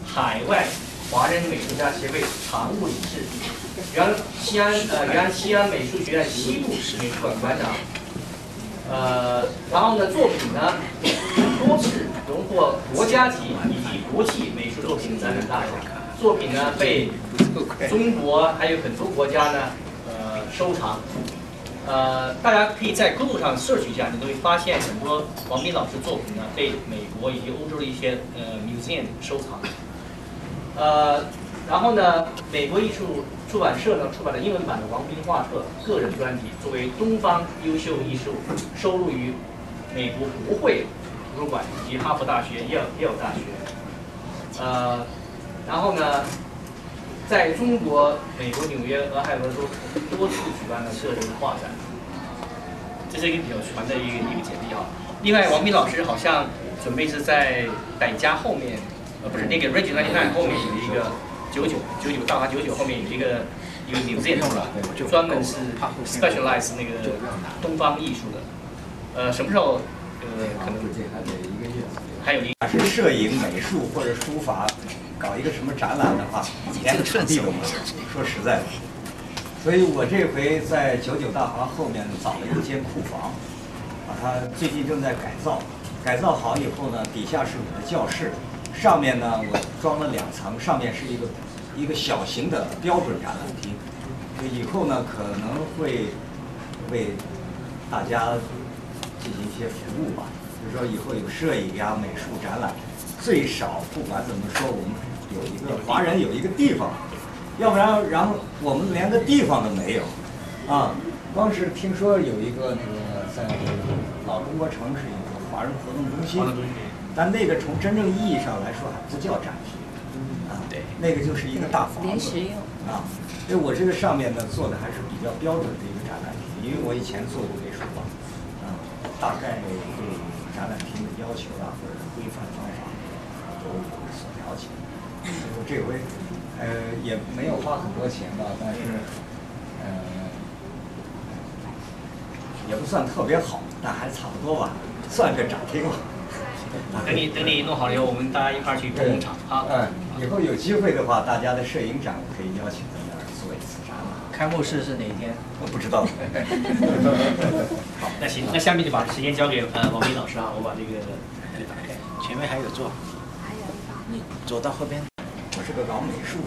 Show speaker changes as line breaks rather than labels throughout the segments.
海外华人美术家协会常务理事，原西安美术学院西部美术馆馆长。然后呢，作品呢多次荣获国家级以及国际美术作品展览大奖。作品呢被中国还有很多国家呢收藏。大家可以在 Google 上 search 一下，你都会发现很多王斌老师作品呢被美国以及欧洲的一些museum 收藏。然后呢，美国艺术出版社呢出版了英文版的王斌画册个人专题，作为东方优秀艺术，收录于美国国会图书馆以及哈佛大学、耶鲁大学。然后呢，在中国、美国纽约、俄亥俄州多次举办了个人画展。这是一个比较传的一个简历啊。另外，王斌老师好像准备是在百家后面，不是那个 Region 99后面有一个99大华99后面有一个 museum 就专门是 specialize 那个东方艺术的。什么时候可能还有一个
是摄影、美术或者书法搞一个什么展览的话，连个场地都没有。说实在的，所以我这回在99大华后面找了一间库房，把它最近正在改造。改造好以后呢，底下是我的教室，上面呢我装了2层，上面是一个小型的标准展览厅。以后呢可能会为大家进行一些服务吧，就是说以后有摄影呀、美术展览，最少不管怎么说，我们有一个华人有一个地方，要不然然后我们连个地方都没有啊。光是听说有一个那个在老中国城是一个华人活动中心，但那个从真正意义上来说还不叫展厅啊，对，那个就是一个大房子啊。所以我这个上面呢做的还是比较标准的一个展览厅，因为我以前做过美术馆，大概对展览厅的要求啊或者规范方法都有所了解。我这回也没有花很多钱吧，但是也不算特别好，但还差不多吧，算个展厅吧。
等你弄好了以后，我们大家一块儿去捧场啊。
以后有机会的话，大家的摄影展我可以邀请在那儿做一次展览。
开幕式是哪一天？
我不知道。
好，那行，那下面就把时间交给王斌老师啊，我把这个打开。
前面还有座，你走到后边。
我是个搞美术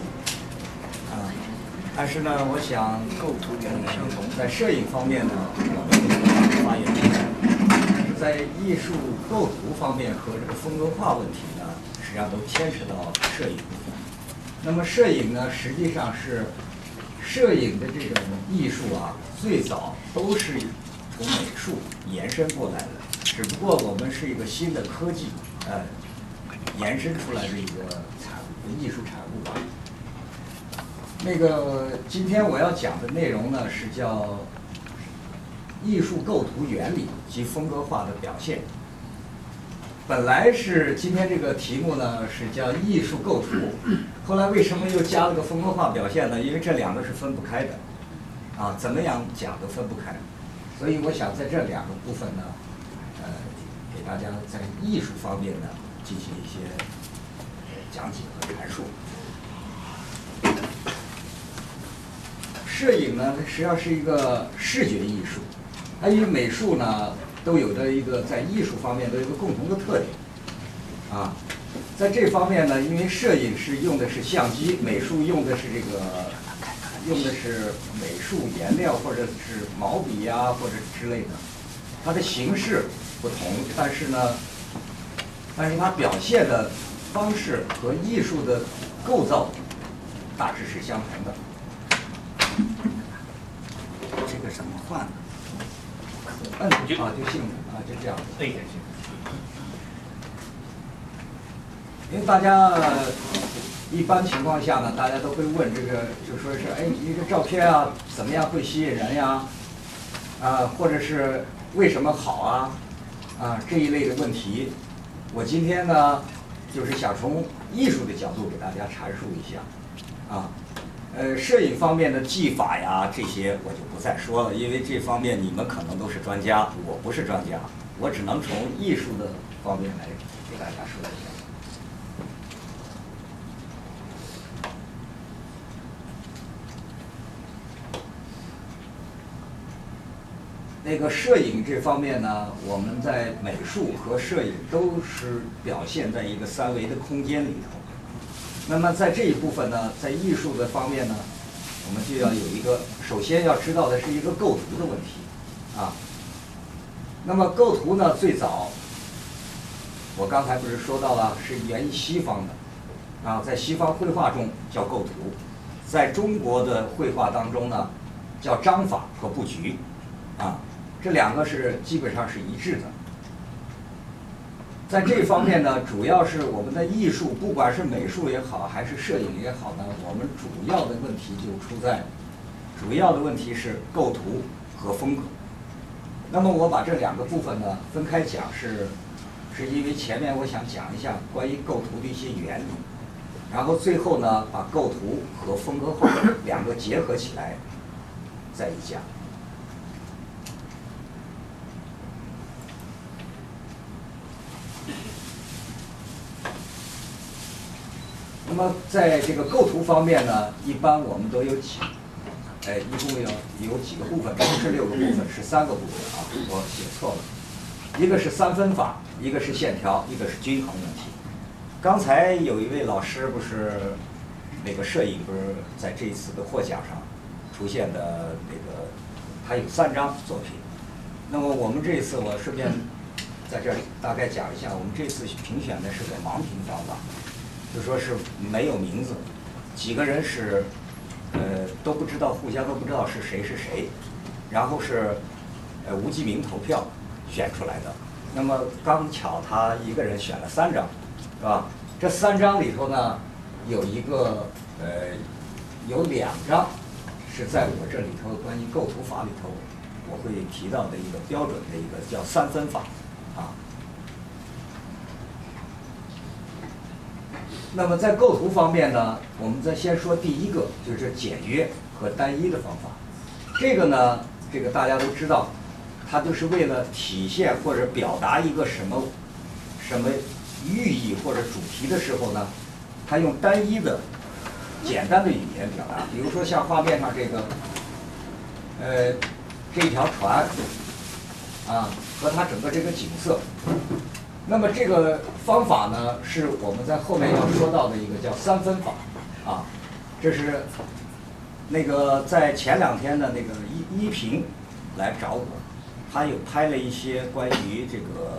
但是呢，我想
构图原理相同，
在摄影方面呢，我发言但是在艺术构图方面和这个风格化问题呢，实际上都牵扯到摄影部分。那么摄影呢，实际上是摄影的这种艺术啊，最早都是从美术延伸过来的，只不过我们是一个新的科技，延伸出来的一个艺术产物吧。那个今天我要讲的内容呢，是叫艺术构图原理及风格化的表现。本来是今天这个题目呢是叫艺术构图，后来为什么又加了个风格化表现呢？因为这2个是分不开的，怎么样讲都分不开。所以我想在这2个部分呢，给大家在艺术方面呢进行一些讲解和阐述。摄影呢，实际上是一个视觉艺术，它与美术呢都有着一个在艺术方面都有一个共同的特点在这方面呢，因为摄影是用的是相机，美术用的是美术颜料或者是毛笔呀或者之类的，它的形式不同，但是它表现的方式和艺术的构造大致是相同的。这个怎么换？摁就行了就这样。
对。
因为大家一般情况下呢，大家都会问这个，就说是一个照片怎么样会吸引人呀？或者是为什么好这一类的问题，我今天呢就是想从艺术的角度给大家阐述一下摄影方面的技法呀，这些我就不再说了，因为这方面你们可能都是专家，我不是专家，我只能从艺术的方面来给大家说一下。 那个摄影这方面呢，我们在美术和摄影都是表现在一个三维的空间里头。那么在这一部分呢，在艺术的方面呢，我们就要有一个，首先要知道的是一个构图的问题啊。那么构图呢，最早我刚才不是说到了，是源于西方的啊，在西方绘画中叫构图，在中国的绘画当中呢，叫章法和布局啊。这两个是基本上是一致的。在这方面呢，主要是我们的艺术，不管是美术也好，还是摄影也好呢，我们主要的问题就出在，主要的问题是构图和风格。那么我把这两个部分呢分开讲，是因为前面我想讲一下关于构图的一些原理，然后最后呢把构图和风格画两个结合起来再一讲。那么在这个构图方面呢，一般我们都有一共有几个部分，不是6个部分，是3个部分啊，我写错了。一个是3分法，一个是线条，一个是均衡问题。刚才有一位老师不是那个摄影不是在这一次的获奖上出现的那个，他有3张作品。那么我们这一次我顺便在这里大概讲一下，我们这次评选的是个盲评方法。就说是没有名字，几个人是都不知道，互相都不知道是谁，然后是无记名投票选出来的。那么刚巧他一个人选了3张，是吧？这3张里头呢，有一个有2张是在我这里头关于构图法里头我会提到的一个标准的一个叫3分法啊。那么在构图方面呢，我们再先说第一个，就是简约和单一的方法。这个呢，这个大家都知道，它就是为了体现或者表达一个什么寓意或者主题的时候呢，它用单一的、简单的语言表达。比如说像画面上这个，这条船啊，和它整个这个景色。那么这个方法呢，是我们在后面要说到的一个叫3分法啊。这是那个在前2天的那个一平来找我，他有拍了一些关于这个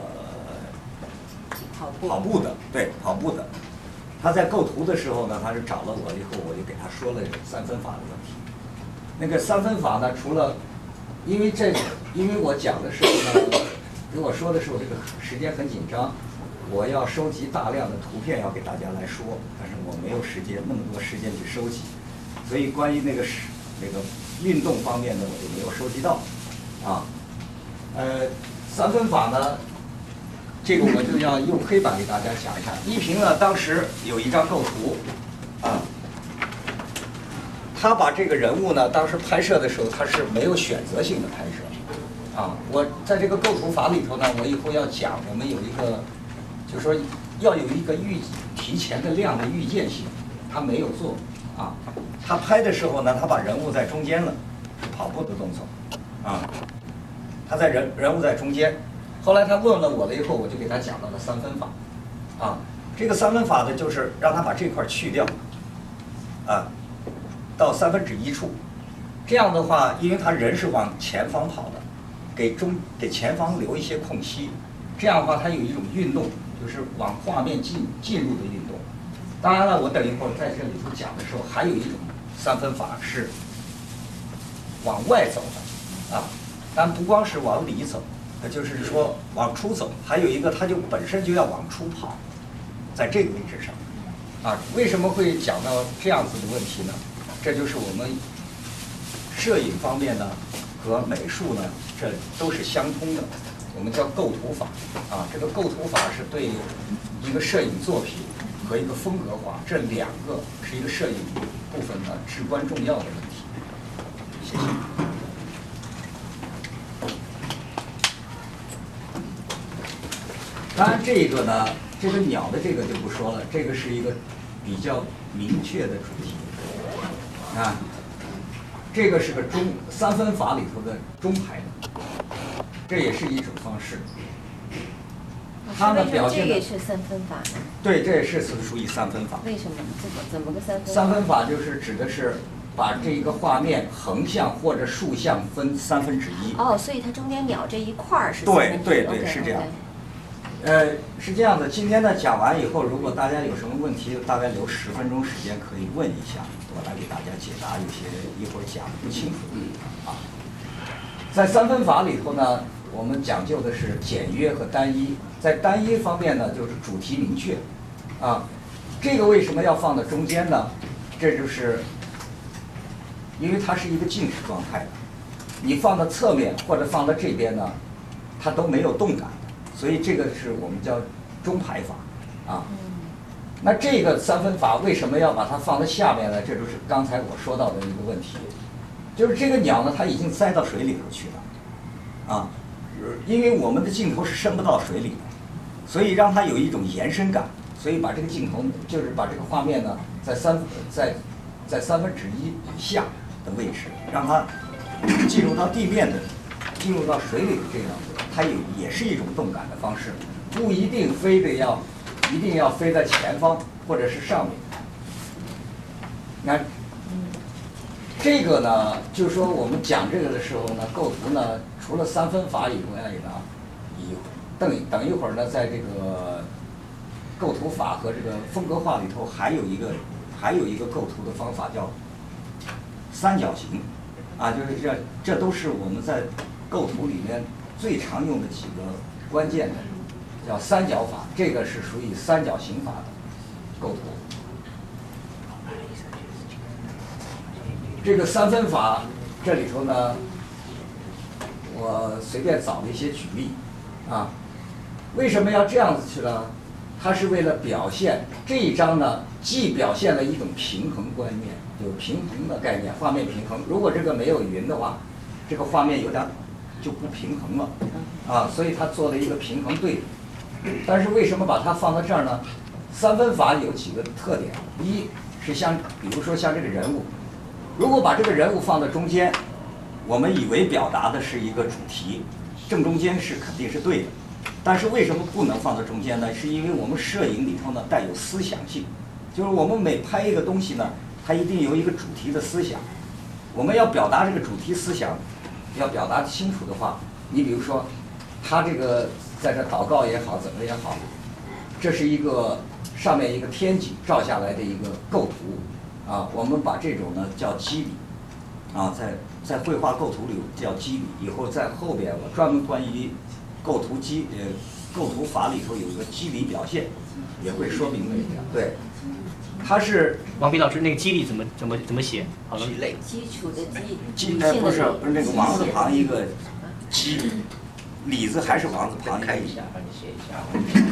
跑步的，对，跑步的。他在构图的时候呢，他是找了我以后，我就给他说了3分法的问题。那个3分法呢，除了因为我讲的时候呢。如果说的时候，这个时间很紧张，我要收集大量的图片要给大家来说，但是我没有那么多时间去收集，所以关于那个运动方面呢，我就没有收集到，啊，3分法呢，这个我就要用黑板给大家讲一下。一平呢，当时有一张构图，啊，他把这个人物呢，当时拍摄的时候，他是没有选择性的拍摄。啊，我在这个构图法里头呢，我以后要讲，我们有一个，就是说要有一个提前的量的预见性，他没有做啊。他拍的时候呢，他把人物在中间了，是跑步的动作啊。他在人物在中间，后来他问了我了以后，我就给他讲到了3分法啊。这个3分法呢，就是让他把这块去掉啊，到1/3处，这样的话，因为他人是往前方跑的。给前方留一些空隙，这样的话它有一种运动，就是往画面进入的运动。当然了，我等一会儿在这里头讲的时候，还有一种3分法是往外走的啊，但不光是往里走，就是说往出走，还有一个它就本身就要往出跑，在这个位置上啊。为什么会讲到这样子的问题呢？这就是我们摄影方面呢和美术呢。这都是相通的，我们叫构图法啊。这个构图法是对一个摄影作品和一个风格化这2个是一个摄影部分的至关重要的问题。谢谢。当然，这个呢，这个鸟的这个就不说了，这个是一个比较明确的主题啊。这个是个3分法里头的中排的。 这也是一种方式。它呢表现的
这也是三分法呢？
对，这也是属于三分法。
为什么？怎么个三分法？
三分法就是指的是把这个画面横向或者竖向分1/3。
哦，所以它中间秒这一块儿是
对，是这样。是这样的。今天呢讲完以后，如果大家有什么问题，大概留10分钟时间可以问一下，我来给大家解答。有些一会儿讲不清楚啊。在三分法里头呢，我们讲究的是简约和单一。在单一方面呢，就是主题明确啊。这个为什么要放在中间呢？这就是因为它是一个静止状态的，你放到侧面或者放到这边呢，它都没有动感。所以这个是我们叫中排法啊。那这个三分法为什么要把它放在下面呢？这就是刚才我说到的一个问题，就是这个鸟呢，它已经栽到水里头去了啊，因为我们的镜头是伸不到水里的，所以让它有一种延伸感，所以把这个镜头就是把这个画面呢，在1/3以下的位置，让它进入到地面的。进入到水里的这样子，它也是一种动感的方式，不一定一定要飞在前方或者是上面。那这个呢，就是说我们讲这个的时候呢，构图呢，除了三分法以外呢，等一会儿呢，在这个构图法和这个风格化里头，还有一个构图的方法叫三角形啊，就是这都是我们在构图里面最常用的几个关键的，叫三角法，这个是属于三角形法的构图。这个三分法这里头呢，我随便找了一些举例啊。为什么要这样子去呢？它是为了表现这一章呢，既表现了一种平衡观念，有平衡的概念，画面平衡。如果这个没有云的话，这个画面有点就不平衡了啊，所以他做了一个平衡对比。但是为什么把它放到这儿呢？三分法有几个特点，一是比如说像这个人物，如果把这个人物放到中间，我们以为表达的是一个主题，正中间是肯定是对的。但是为什么不能放到中间呢？是因为我们摄影里头呢带有思想性，就是我们每拍一个东西呢，它一定有一个主题的思想。我们要表达这个主题思想，要表达清楚的话，你比如说，他这个在这祷告也好，怎么也好，这是一个上面一个天景照下来的一个构图啊，我们把这种呢叫肌理啊，在绘画构图里叫肌理。以后在后边我专门关于构图法里头有一个肌理表现，也会说明这个。对，它是
王斌老师那个肌理怎么写？好了，
基础的
基不是那个王字旁一个基，李字还是王字旁一个。
看一下，帮你写一下。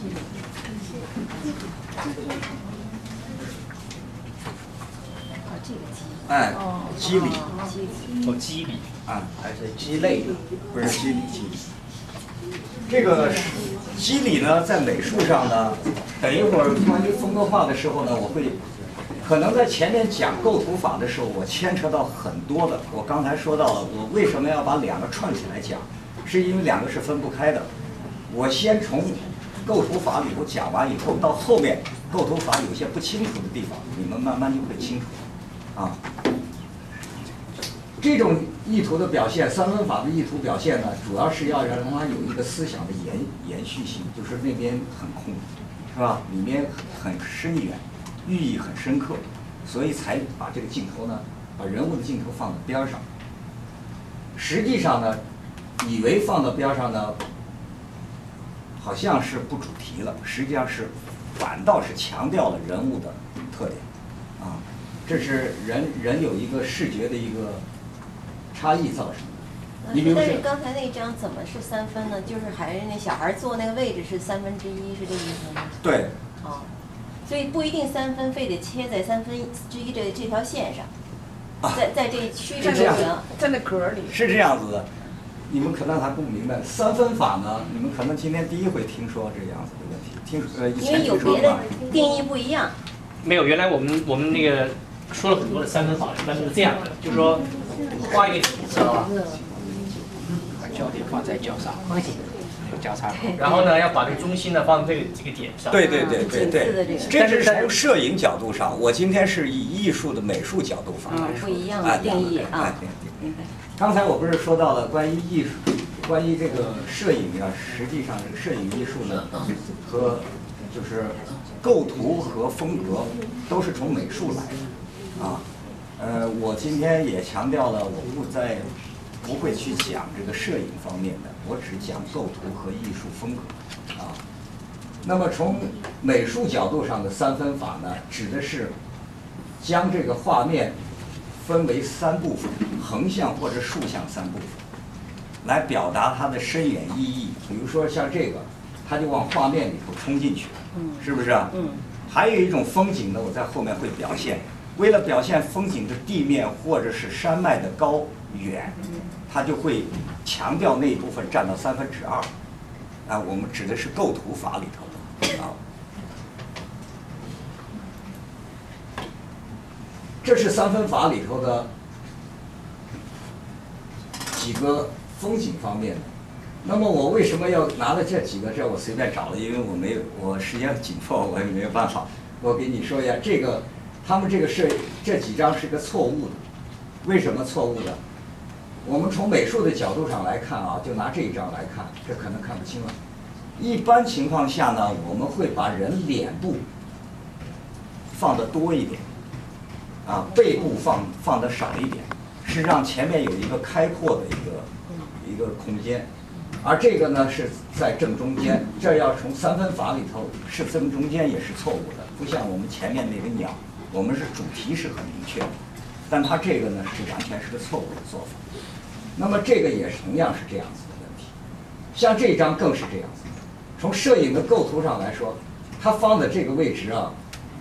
这个肌。
哎，肌理。
肌理
啊，
还是肌类的？
不是肌理。这个肌理呢，在美术上呢，等一会儿关于风格化的时候呢，我会可能在前面讲构图法的时候，我牵扯到很多的。我刚才说到了，我为什么要把两个串起来讲，是因为两个是分不开的。我先从构图法里头讲完以后，到后面构图法有些不清楚的地方，你们慢慢就会清楚啊。这种意图的表现，三分法的意图表现呢，主要是要让它有一个思想的延续性，就是那边很空，是吧？里面很深远，寓意很深刻，所以才把这个镜头呢，把人物的镜头放在边上。实际上呢，以为放到边上呢，好像是不主题了，实际上是反倒是强调了人物的特点，啊，这是人有一个视觉的一个差异造成的。你比如说，
但是刚才那张怎么是3分呢？就是还是那小孩坐那个位置是1/3，是这意思吗？
对。
哦，所以不一定3分非得切在1/3这条线上，在这区域就行，
在那格里。
是这样子的，你们可能还不明白三分法呢，你们可能今天第一回听说这样子的问题，以前
因为有别的定义不一样。
没有，原来我们那个说了很多的三分法，一般都是这样的，就是说画一个底，知道吧？
焦点放在角上，有交叉口。
然后呢，要把这个中心呢放在这个点上。
对，这是从摄影角度上，我今天是以艺术的美术角度上来说，
不一样的定义啊。
刚才我不是说到了关于艺术，关于这个摄影啊，实际上这个摄影艺术呢，和就是构图和风格都是从美术来的啊。我今天也强调了，我不会去讲这个摄影方面的，我只讲构图和艺术风格啊。那么从美术角度上的三分法呢，指的是将这个画面分为三部分，横向或者竖向三部分，来表达它的深远意义。比如说像这个，它就往画面里头冲进去了，是不是啊？还有一种风景呢，我在后面会表现。为了表现风景的地面或者是山脉的高远，它就会强调那一部分占到2/3啊。我们指的是构图法里头的啊。这是三分法里头的几个风景方面的。那么我为什么要拿了这几个？这我随便找了，因为我时间紧迫，我也没有办法。我给你说一下，他们这几张是个错误的。为什么错误的？我们从美术的角度上来看啊，就拿这一张来看，这可能看不清了。一般情况下呢，我们会把人脸部放得多一点。背部放得少一点，是让前面有一个开阔的一个空间，而这个呢是在正中间。这要从三分法里头是正中间也是错误的，不像我们前面那个鸟，我们是主题是很明确的，但它这个呢是完全是个错误的做法。那么这个也同样是这样子的问题，像这张更是这样子。从摄影的构图上来说，它放的这个位置啊，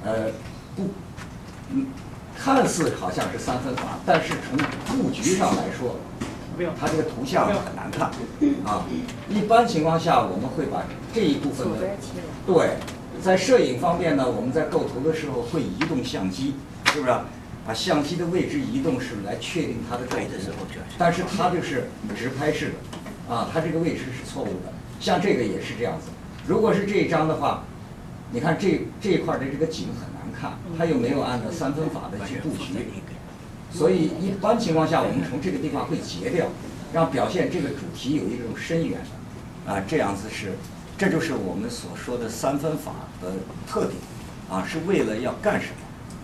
看似好像是三分法，但是从布局上来说，它这个图像很难看啊。一般情况下，我们会把这一部分的，对，在摄影方面呢，我们在构图的时候会移动相机，是不是？把相机的位置移动是来确定它的构图，但是它就是直拍式的啊，它这个位置是错误的。像这个也是这样子。如果是这一张的话，你看这一块的这个景很难看，它又没有按照三分法的去布局，所以一般情况下我们从这个地方会截掉，让表现这个主题有一种深远的啊，这样子这就是我们所说的三分法的特点啊，是为了要干什么？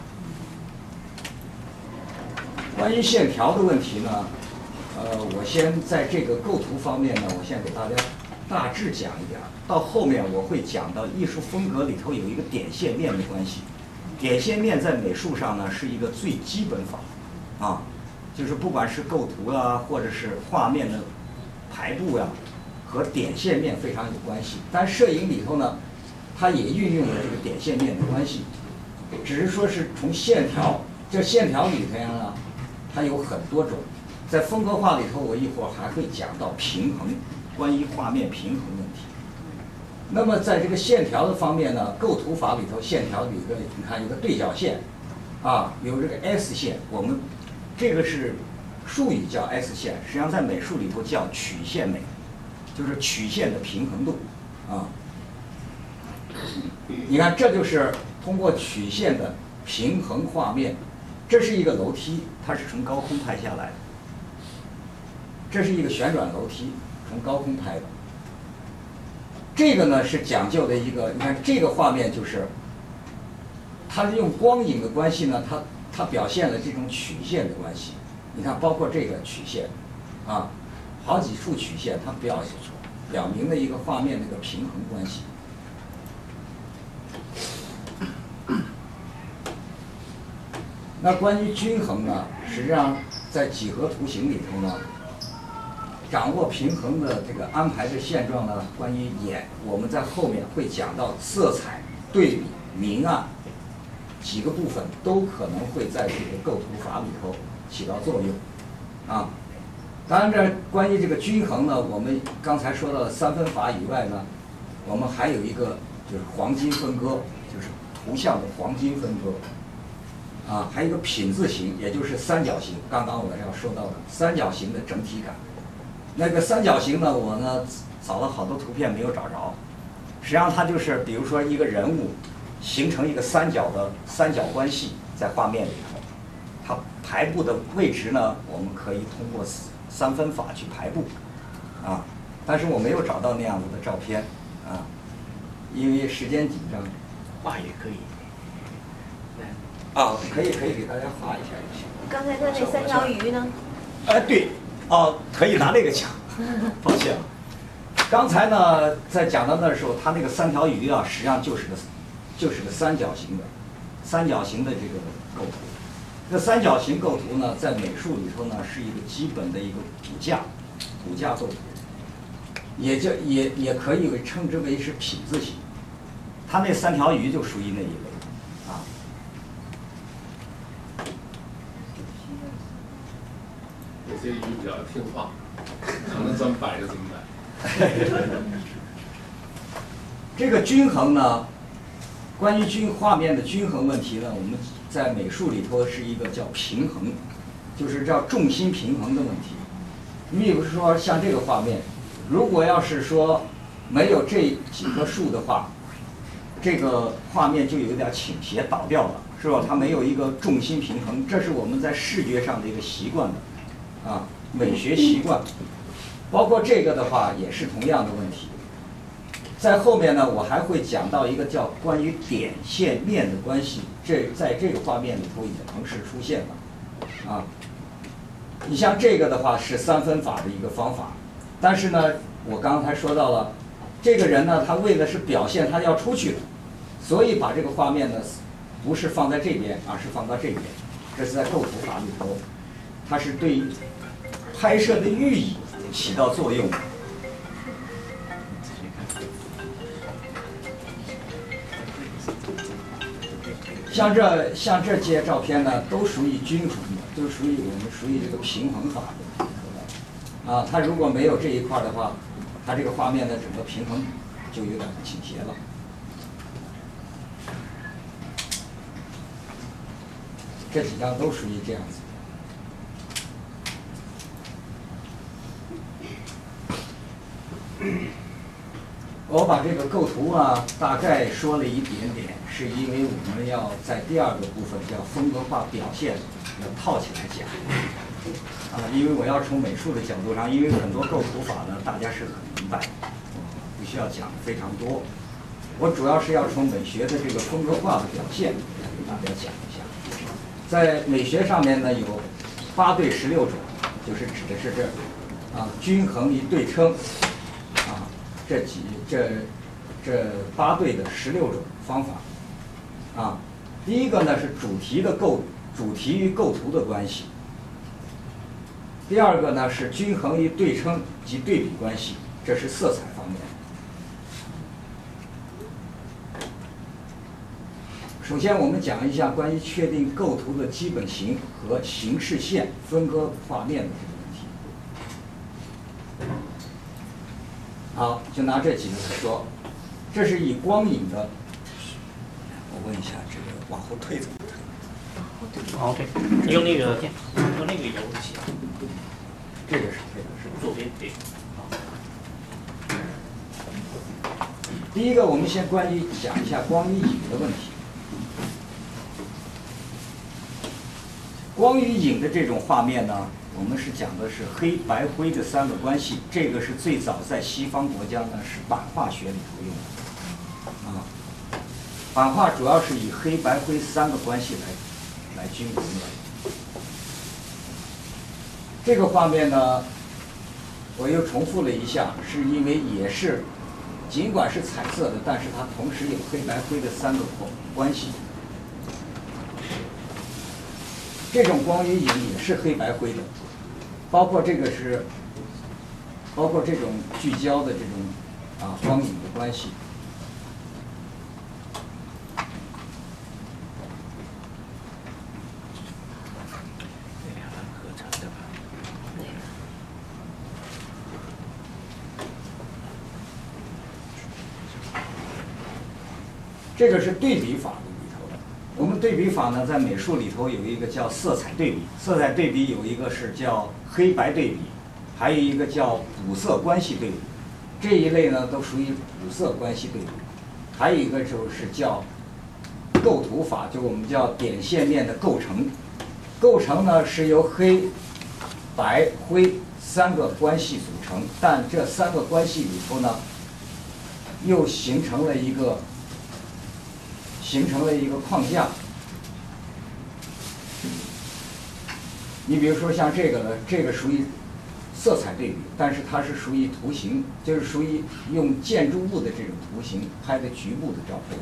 关于线条的问题呢，我先在这个构图方面呢，我先给大家大致讲一点，到后面我会讲到艺术风格里头有一个点线面的关系。点线面在美术上呢是一个最基本法，啊，就是不管是构图啊，或者是画面的排布呀，和点线面非常有关系。但摄影里头呢，它也运用了这个点线面的关系，只是说是从线条，这线条里头呢，它有很多种。在风格化里头，我一会儿还会讲到平衡。关于画面平衡问题，那么在这个线条的方面呢，构图法里头线条有一个，你看有个对角线，啊，有这个 S 线，我们这个是术语叫 S 线，实际上在美术里头叫曲线美，就是曲线的平衡度，啊，你看这就是通过曲线的平衡画面，这是一个楼梯，它是从高空拍下来的，这是一个旋转楼梯。从高空拍的，这个呢是讲究的一个，你看这个画面就是，它用光影的关系呢，它表现了这种曲线的关系。你看，包括这个曲线，啊，好几处曲线，它表明了一个画面的一个平衡关系。那关于均衡呢，实际上在几何图形里头呢。掌握平衡的这个安排的现状呢，关于我们在后面会讲到色彩、对比、明暗几个部分都可能会在这个构图法里头起到作用，啊，当然这关于这个均衡呢，我们刚才说到的三分法以外呢，我们还有一个就是黄金分割，就是图像的黄金分割，啊，还有一个品字形，也就是三角形，刚刚我要说到的三角形的整体感。 那个三角形呢，我呢找了好多图片没有找着。实际上它就是，比如说一个人物形成一个三角关系在画面里头，它排布的位置呢，我们可以通过三分法去排布，啊，但是我没有找到那样子的照片，啊，因为时间紧张。
画也可以。
啊，可以给大家画一下就行。
刚才他那三条鱼呢？
哎，对，哦，可以拿那个讲，抱歉。刚才呢，在讲到那时候，它那个三条鱼啊，实际上就是个三角形的这个构图。这三角形构图呢，在美术里头呢，是一个基本的一个骨架构图，也可以称之为是品字形。它那三条鱼就属于那一类啊。
有些鱼比较听话，让它怎么摆就怎么摆。
这个均衡呢，关于画面的均衡问题呢，我们在美术里头是一个叫平衡，就是叫重心平衡的问题。你比如说像这个画面，如果要是说没有这几棵树的话，这个画面就有点倾斜倒掉了，是吧？它没有一个重心平衡，这是我们在视觉上的一个习惯的，啊，美学习惯。包括这个的话也是同样的问题。在后面呢，我还会讲到一个叫关于点线面的关系，在这个画面里头也同时出现了，啊，你像这个的话是三分法的一个方法，但是呢，我刚才说到了，这个人呢，他为的是表现他要出去的，所以把这个画面呢，不是放在这边，而是放到这边，这是在构图法里头，它是对拍摄的寓意起到作用的。像这些照片呢，都属于均衡的，都属于我们属于这个平衡法的。啊，它如果没有这一块的话，它这个画面的整个平衡就有点倾斜了。这几张都属于这样子。我把这个构图啊大概说了一点点，是因为我们要在第二个部分叫风格化表现要套起来讲啊，因为我要从美术的角度上，因为很多构图法呢大家是很明白，不需要讲的非常多。我主要是要从美学的这个风格化的表现来给大家讲一下。在美学上面呢有8对16种，就是指的是这啊均衡与对称。这8对的16种方法，啊，第一个呢是主题与构图的关系，第二个呢是均衡与对称及对比关系，这是色彩方面。首先我们讲一下关于确定构图的基本型和形式线分割画面的这个问题。好，就拿这几个来说，这是以光影的。我问一下，这个往后退怎么退？
往后退，用那个油漆。
这个是退的，是吧？
左边对。
第一个，我们先讲一下光与影的问题。光与影的这种画面呢，我们是讲的是黑白灰的3个关系，这个是最早在西方国家呢是版画学里头用的，啊，版画主要是以黑白灰3个关系来均衡的。这个画面呢，我又重复了一下，是因为也是尽管是彩色的，但是它同时有黑白灰的3个关系。这种光与影也是黑白灰的，包括这种聚焦的这种光影的关系。这个是对比法的里头的。我们对比法呢，在美术里头有一个叫色彩对比，色彩对比有一个是叫黑白对比， 还有一个叫补色关系对比，这一类呢都属于补色关系对比。还有一个就是叫构图法，就我们叫点线面的构成。构成呢是由黑、白、灰3个关系组成，但这3个关系里头呢，又形成了一个框架。你比如说像这个呢，这个属于色彩对比，但是它是属于图形，就是属于用建筑物的这种图形拍的局部的照片。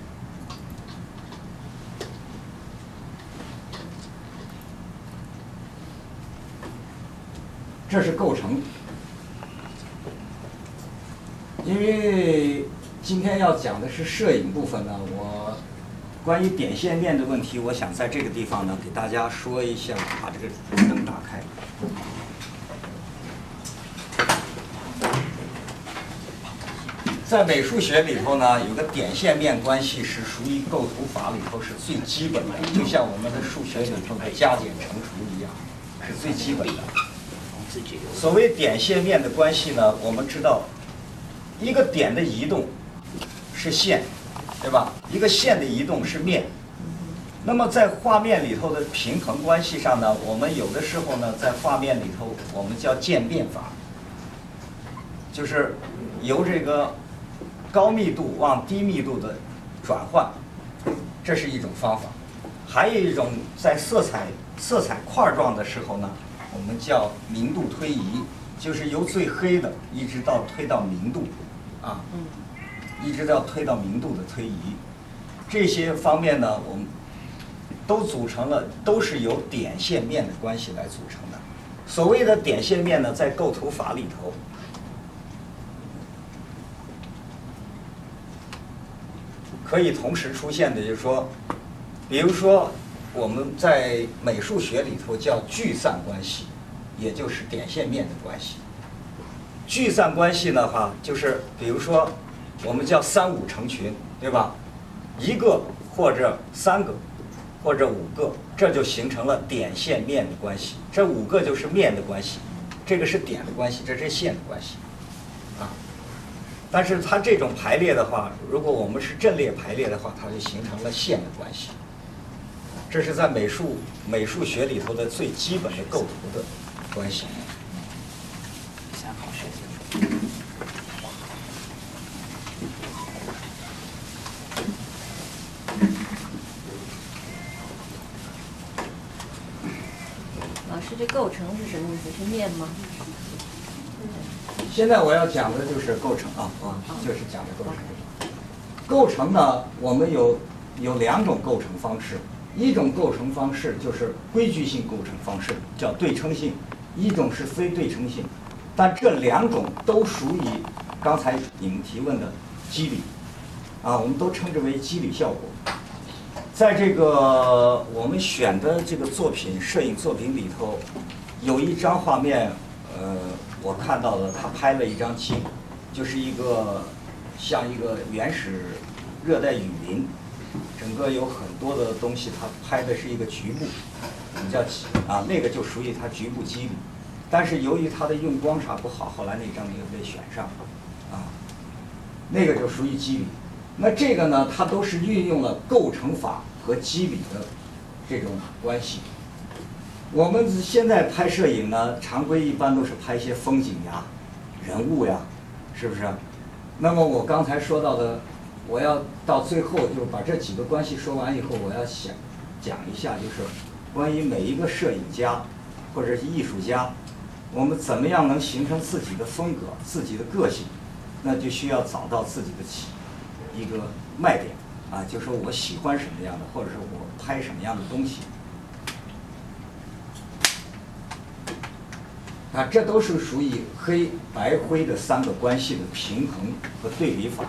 这是构成。因为今天要讲的是摄影部分呢，我关于点线面的问题，我想在这个地方呢给大家说一下，把这个灯打开。在美术学里头呢，有个点线面关系是属于构图法里头是最基本的，就像我们的数学里头的加减乘除一样，是最基本的。所谓点线面的关系呢，我们知道，一个点的移动是线，对吧？一个线的移动是面。那么在画面里头的平衡关系上呢，我们有的时候呢，在画面里头我们叫渐变法，就是由这个高密度往低密度的转换，这是一种方法。还有一种在色彩块状的时候呢，我们叫明度推移，就是由最黑的一直到推到明度，啊，一直到推到明度的推移。这些方面呢，我们都是由点线面的关系来组成的。所谓的点线面呢，在构图法里头，可以同时出现的，就是说，比如说我们在美术学里头叫聚散关系，也就是点线面的关系。聚散关系的话，就是比如说我们叫3、5成群，对吧？1个或者3个或者5个，这就形成了点线面的关系。这5个就是面的关系，这个是点的关系，这是线的关系，啊。但是它这种排列的话，如果我们是阵列排列的话，它就形成了线的关系。这是在美术学里头的最基本的构图的关系。
老师，这构成是什么意思？是面吗？
现在我要讲的就是构成啊，就是讲的构成。构成呢，我们有2种构成方式，一种构成方式就是规矩性构成方式，叫对称性；一种是非对称性。但这2种都属于刚才你们提问的机理，啊，我们都称之为机理效果。在这个我们选的这个摄影作品里头，有一张画面，我看到的，他拍了一张景，就是像一个原始热带雨林，整个有很多的东西，他拍的是一个局部，我们叫那个就属于他局部肌理。但是由于他的用光啥不好，后来那张没有被选上，啊，那个就属于肌理。那这个呢，它都是运用了构成法和肌理的这种关系。我们现在拍摄影呢，常规一般都是拍一些风景呀、人物呀，是不是？那么我刚才说到的，我要到最后就把这几个关系说完以后，我要讲一下，就是关于每一个摄影家或者是艺术家，我们怎么样能形成自己的风格、自己的个性，那就需要找到自己的一个卖点啊，就说我喜欢什么样的，或者是我拍什么样的东西。啊，这都是属于黑白灰的3个关系的平衡和对比法。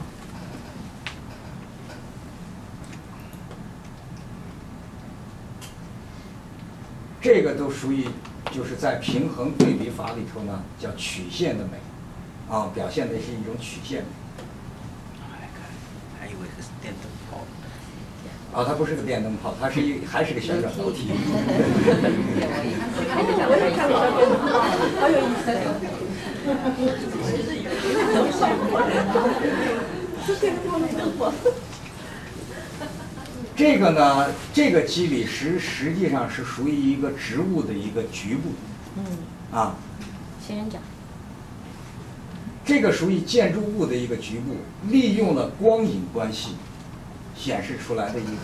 这个都属于就是在平衡对比法里头呢，叫曲线的美，啊，表现的是一种曲线美。
还以为是电灯泡。
啊，它不是个电灯泡，它是还是个旋转楼梯。
我也看过电灯泡，好有意思。是电灯泡没灯泡。
这个呢，这个肌理实际上是属于一个植物的一个局部。啊。
仙人掌。
这个属于建筑物的一个局部，利用了光影关系显示出来的一个。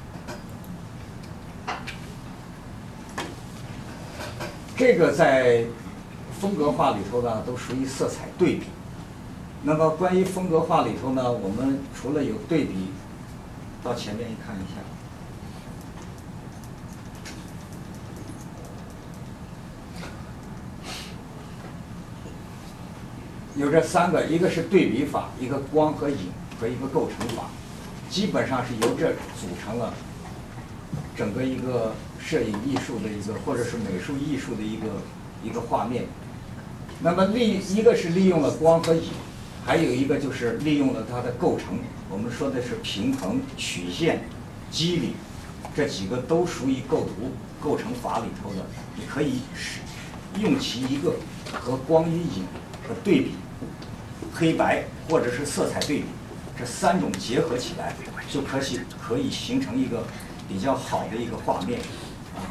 这个在风格画里头呢，都属于色彩对比。那么关于风格画里头呢，我们除了有对比，到前面一看一下。有这三个，一个是对比法，一个光和影和一个构成法，基本上是由这组成了整个一个摄影艺术的一个，或者是美术艺术的一个画面。那么一个是利用了光和影，还有一个就是利用了它的构成，我们说的是平衡、曲线、肌理，这几个都属于构图构成法里头的。你可以用其一个和光与影和对比，黑白或者是色彩对比，这三种结合起来，就可以形成一个比较好的一个画面啊。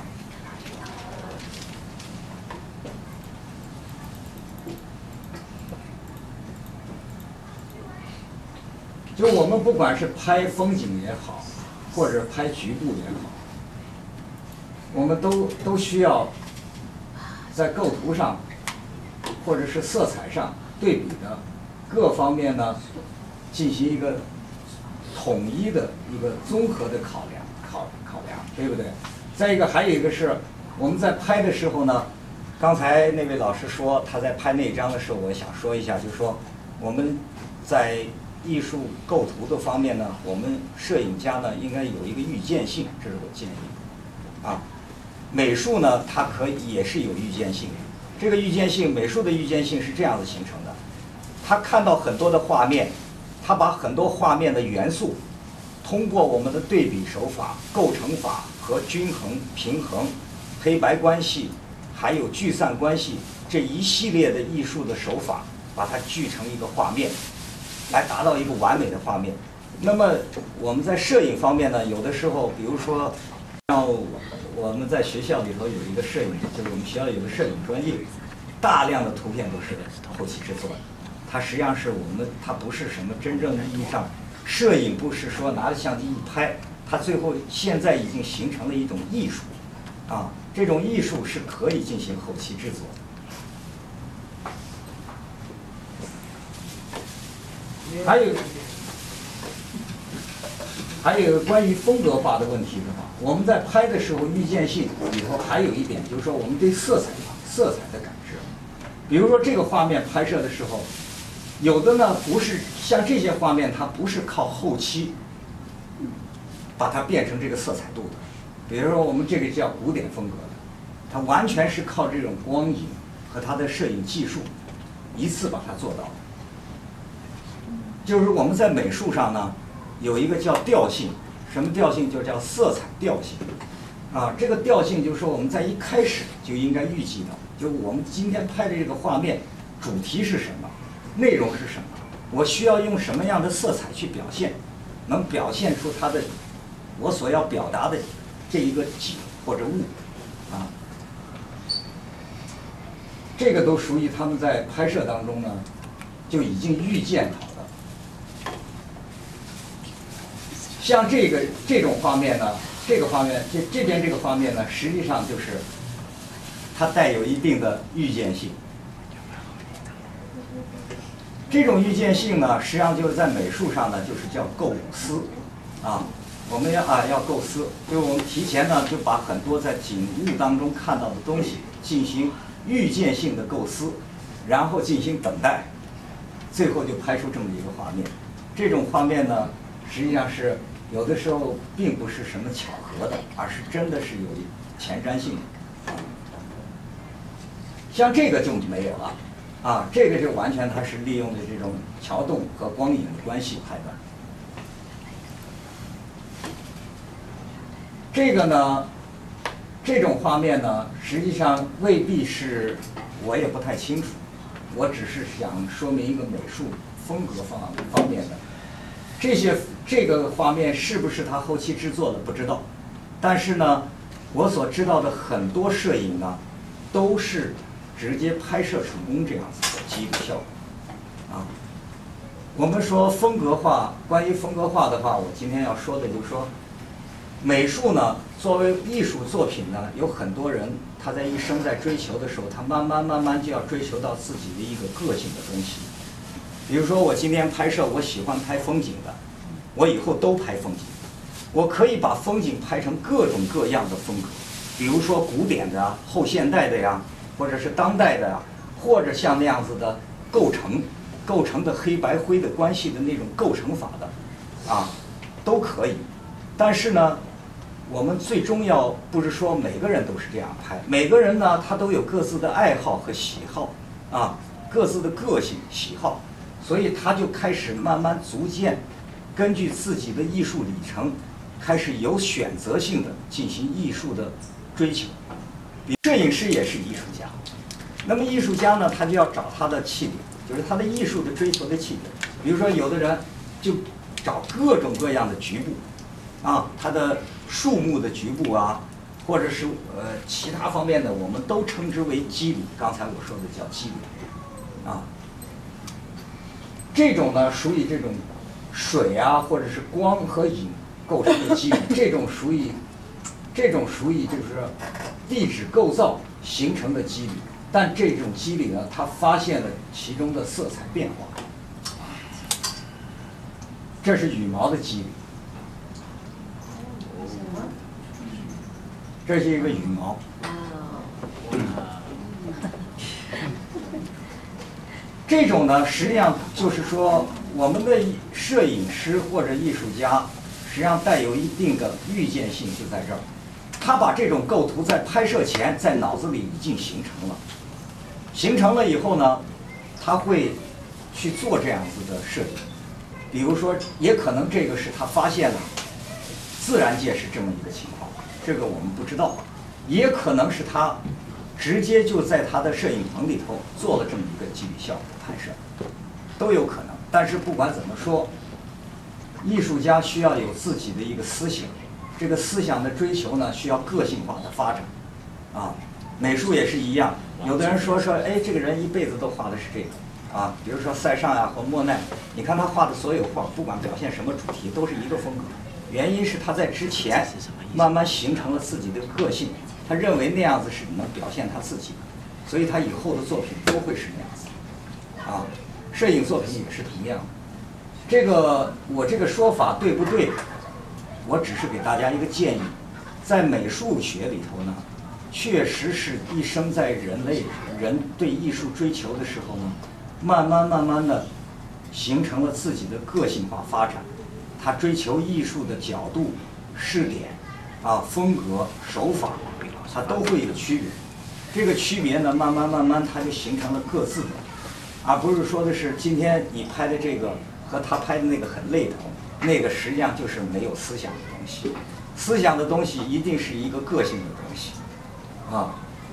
就我们不管是拍风景也好，或者拍局部也好，我们都需要在构图上或者是色彩上对比的各方面呢，进行一个统一的一个综合的考量，对不对？再一个，还有一个是我们在拍的时候呢，刚才那位老师说他在拍那张的时候，我想说一下，就是说我们在艺术构图的方面呢，我们摄影家呢应该有一个预见性，这是我建议啊。美术呢，它可以也是有预见性的。这个预见性，美术的预见性是这样子形成的：他看到很多的画面，他把很多画面的元素，通过我们的对比手法、构成法和均衡、平衡、黑白关系，还有聚散关系这一系列的艺术的手法，把它聚成一个画面，来达到一个完美的画面。那么我们在摄影方面呢，有的时候，比如说，像我们在学校里头有一个摄影，就是我们学校有个摄影专业，大量的图片都是后期制作的。它实际上是它不是什么真正意义上，摄影不是说拿着相机一拍，它最后现在已经形成了一种艺术，啊，这种艺术是可以进行后期制作的。还有关于风格化的问题的话，我们在拍的时候，预见性里头还有一点，就是说我们对色彩的感知。比如说这个画面拍摄的时候，有的呢不是像这些画面，它不是靠后期把它变成这个色彩度的。比如说我们这个叫古典风格的，它完全是靠这种光影和它的摄影技术一次把它做到的。就是我们在美术上呢，有一个叫调性，什么调性？就叫色彩调性。啊，这个调性就是说我们在一开始就应该预计到，就我们今天拍的这个画面主题是什么，内容是什么，我需要用什么样的色彩去表现，能表现出它的我所要表达的这一个景或者物，啊，这个都属于他们在拍摄当中呢就已经预见好的。像这种画面呢，这个画面这边这个画面呢，实际上就是它带有一定的预见性。这种预见性呢，实际上就是在美术上呢，就是叫构思，啊，我们要构思，就是我们提前呢就把很多在景物当中看到的东西进行预见性的构思，然后进行等待，最后就拍出这么一个画面。这种画面呢，实际上是有的时候并不是什么巧合的，而是真的是有前瞻性的。像这个就没有了，啊，这个就完全它是利用的这种桥动和光影的关系拍的。 这个呢，这种画面呢，实际上未必是，我也不太清楚，我只是想说明一个美术风格方面的。这个画面是不是他后期制作的不知道，但是呢，我所知道的很多摄影呢，都是直接拍摄成功这样子的基础效果啊。我们说风格化，关于风格化的话，我今天要说的就是说，美术呢作为艺术作品呢，有很多人他在一生在追求的时候，他慢慢就要追求到自己的一个个性的东西。比如说我今天拍摄，我喜欢拍风景的，我以后都拍风景。我可以把风景拍成各种各样的风格，比如说古典的啊、后现代的呀，或者是当代的呀，或者像那样子的构成的黑白灰的关系的那种构成法的，啊，都可以。但是呢，我们最终要不是说每个人都是这样拍，每个人呢他都有各自的爱好和喜好啊，各自的个性喜好，所以他就开始慢慢逐渐根据自己的艺术里程，开始有选择性的进行艺术的追求。摄影师也是艺术家，那么艺术家呢，他就要找他的起点，就是他的艺术的追求的起点。比如说，有的人就找各种各样的局部，啊，他的树木的局部啊，或者是其他方面的，我们都称之为肌理。刚才我说的叫肌理，啊，这种呢属于这种水啊，或者是光和影构成的肌理，这种属于就是地质构造形成的肌理。但这种肌理呢，它发现了其中的色彩变化。这是羽毛的肌理，这是一个羽毛。这种呢，实际上就是说，我们的摄影师或者艺术家，实际上带有一定的预见性，就在这儿。他把这种构图在拍摄前在脑子里已经形成了，形成了以后呢，他会去做这样子的摄影。比如说，也可能这个是他发现了自然界是这么一个情况，这个我们不知道，也可能是他直接就在他的摄影棚里头做了这么一个肌理效果拍摄，都有可能。但是不管怎么说，艺术家需要有自己的一个思想，这个思想的追求呢，需要个性化的发展，啊，美术也是一样。有的人说，哎，这个人一辈子都画的是这个。啊，比如说塞尚呀或莫奈，你看他画的所有画，不管表现什么主题，都是一个风格。原因是他在之前慢慢形成了自己的个性，他认为那样子是能表现他自己，所以他以后的作品都会是那样子。啊，摄影作品也是同样。这个我这个说法对不对？我只是给大家一个建议，在美术学里头呢，确实是一生在人对艺术追求的时候呢。慢慢的形成了自己的个性化发展，他追求艺术的角度、视点、啊风格、手法，它都会有区别。这个区别呢，慢慢它就形成了各自的，而不是说的是今天你拍的这个和他拍的那个很类同，那个实际上就是没有思想的东西。思想的东西一定是一个个性的东西，啊。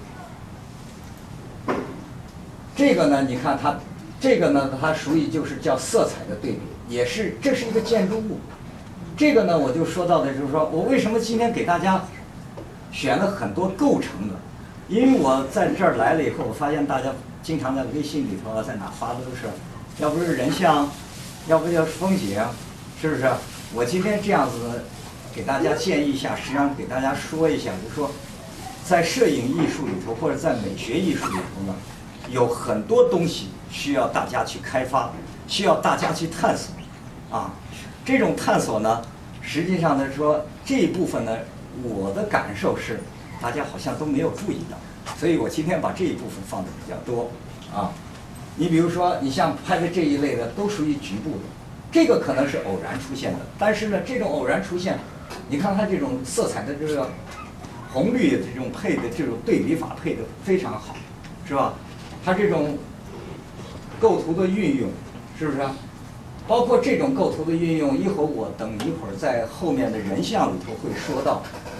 这个呢，你看它。这个呢，它属于就是叫色彩的对比，也是这是一个建筑物。这个呢，我就说到的就是说我为什么今天给大家选了很多构成的，因为我在这儿来了以后，我发现大家经常在微信里头啊，在哪发的都是，要不是人像，要不就是风景，是不是？我今天这样子给大家建议一下，实际上给大家说一下，就是说，在摄影艺术里头或者在美学艺术里头呢，有很多东西需要大家去开发，需要大家去探索，啊，这种探索呢，实际上呢说这一部分呢，我的感受是，大家好像都没有注意到，所以我今天把这一部分放的比较多，啊，你比如说你像拍的这一类的都属于局部的，这个可能是偶然出现的，但是呢，这种偶然出现，你看它这种色彩的这个红绿的这种配的这种对比法配的非常好，是吧？它这种构图的运用，是不是？包括这种构图的运用，等一会儿在后面的人像里头会说到，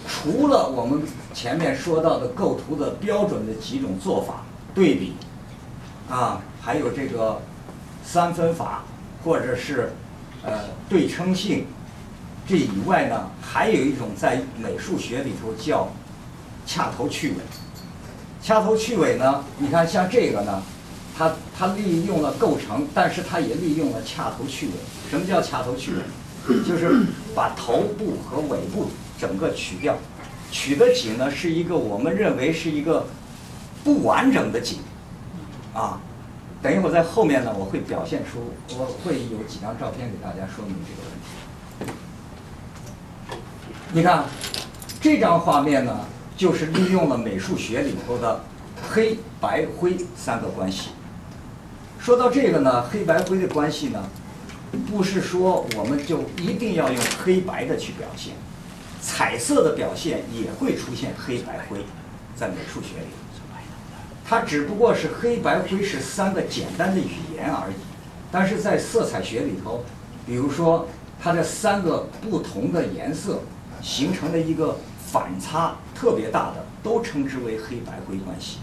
除了我们前面说到的构图的标准的几种做法，对比，还有这个三分法，或者是对称性，这以外呢，还有一种在美术学里头叫掐头去尾。掐头去尾呢，你看像这个呢，它利用了构成，但是它也利用了掐头去尾。什么叫掐头去尾？就是把头部和尾部整个取掉，取的景呢是一个我们认为是一个不完整的景，等一会儿在后面呢，我会表现出，我会有几张照片给大家说明这个问题。你看这张画面呢，就是利用了美术学里头的黑白灰三个关系。说到这个呢，黑白灰的关系呢，不是说我们就一定要用黑白的去表现，彩色的表现也会出现黑白灰，在美术学里，它只不过是黑白灰是三个简单的语言而已。但是在色彩学里头，比如说它这三个不同的颜色形成了一个反差特别大的，都称之为黑白灰关系。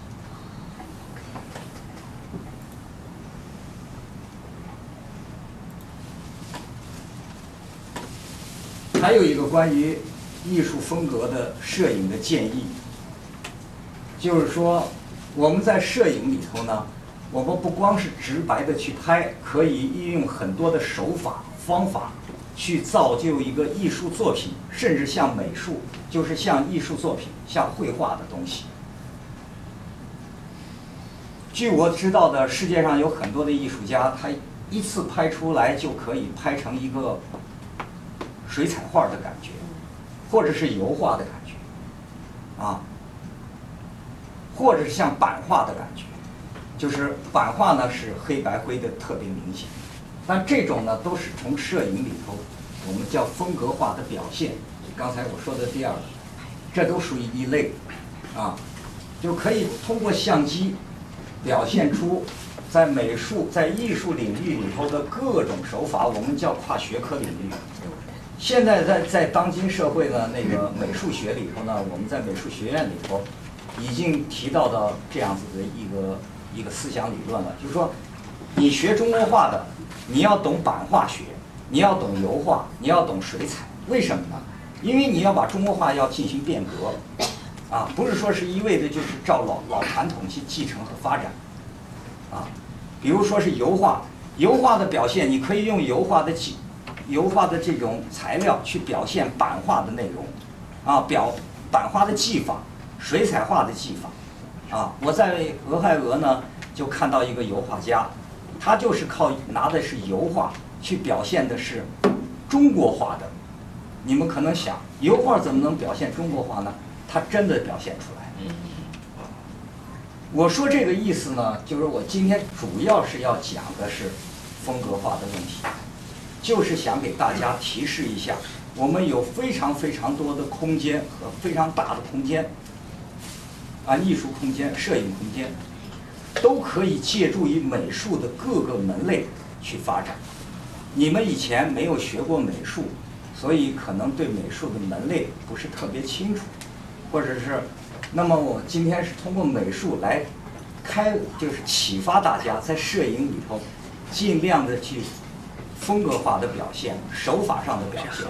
还有一个关于艺术风格的摄影的建议，就是说我们在摄影里头呢，我们不光是直白的去拍，可以运用很多的手法方法去造就一个艺术作品，甚至像美术，就是像艺术作品，像绘画的东西。据我知道的，世界上有很多的艺术家，他一次拍出来就可以拍成一个水彩画的感觉，或者是油画的感觉，或者是像版画的感觉。就是版画呢是黑白灰的特别明显，但这种呢都是从摄影里头我们叫风格化的表现。刚才我说的第二个，这都属于一类，就可以通过相机表现出在美术、在艺术领域里头的各种手法，我们叫跨学科领域。现在在当今社会呢，那个美术学里头呢，我们在美术学院里头已经提到的这样子的一个思想理论了，就是说，你学中国画的，你要懂版画学，你要懂油画，你要懂水彩，为什么呢？因为你要把中国画要进行变革，不是说是一味的就是照老传统去继承和发展，比如说是油画，油画的表现，你可以用油画的这种材料去表现版画的内容，版画的技法，水彩画的技法。我在俄亥俄呢就看到一个油画家，他就是拿的是油画去表现的是中国画的。你们可能想，油画怎么能表现中国画呢？他真的表现出来。我说这个意思呢，就是我今天主要是要讲的是风格化的问题，就是想给大家提示一下，我们有非常非常多的空间和非常大的空间，艺术空间、摄影空间，都可以借助于美术的各个门类去发展。你们以前没有学过美术，所以可能对美术的门类不是特别清楚，或者是，那么我今天是通过美术来就是启发大家在摄影里头尽量的去风格化的表现，手法上的表现。